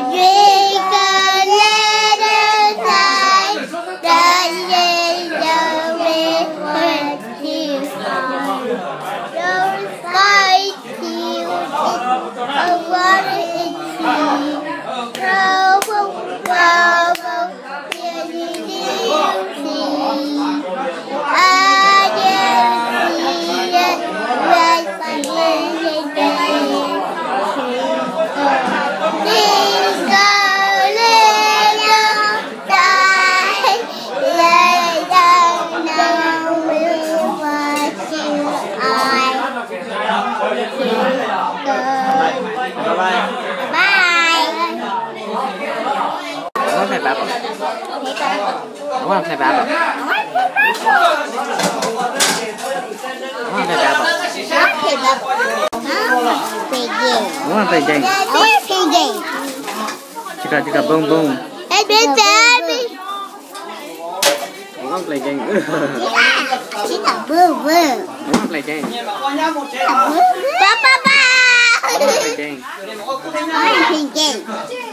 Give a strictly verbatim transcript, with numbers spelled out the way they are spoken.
Thầy bạp à? Đúng không thầy bạp à? Đúng không thầy bạp à? Đúng không thầy gì? Chika chika boom boom. Đúng không thầy gì? Chika boom boom. Đúng không thầy gì? Ba ba ba. Đúng không thầy gì? Thầy gì?